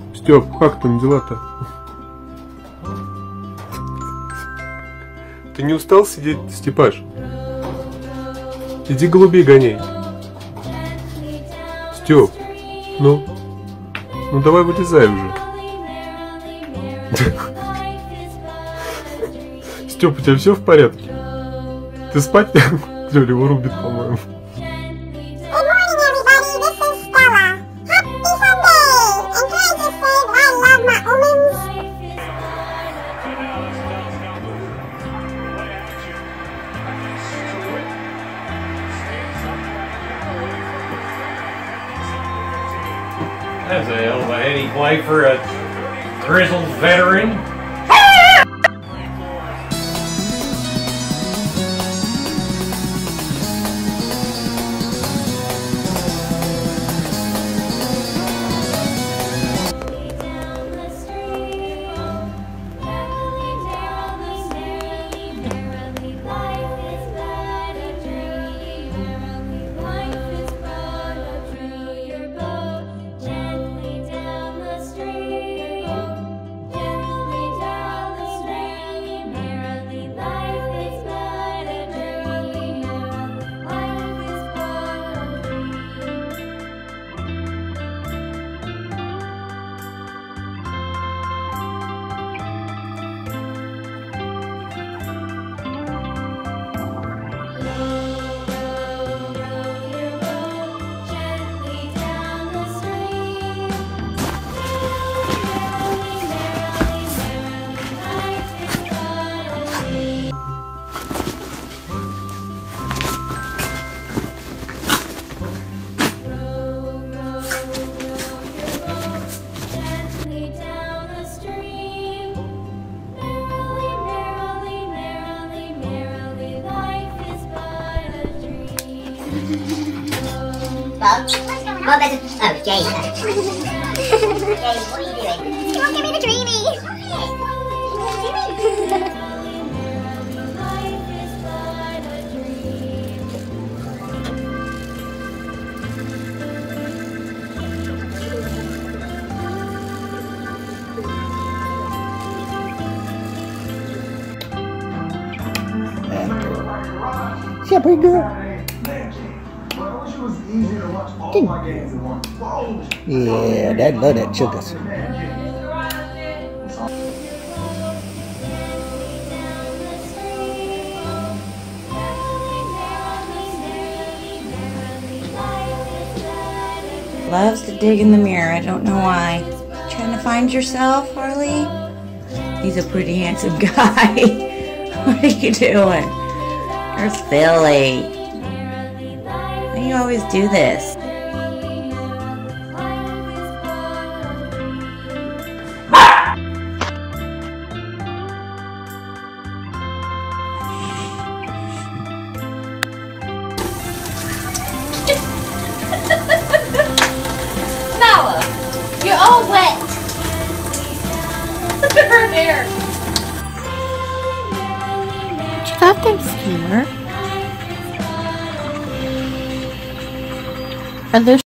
Стёп, как там дела-то? Ты не устал сидеть, Степаш? Иди голубей гоняй. Стёп, ну давай вылезай уже. Стёп, у тебя все в порядке? Ты спать Лёля его рубит, по-моему. That's a hell of a heady play for a grizzled veteran. Bob, oh, Jay. Jay, what are you doing? Come on, give me the dreamy. Yeah, pretty good. Yeah, that love that chickens. Loves to dig in the mirror. I don't know why. Trying to find yourself, Harley? He's a pretty handsome guy. What are you doing? You're silly. Why do you always do this? Nala, you're all wet. Look at her hair. What you got there, Schemer? Are there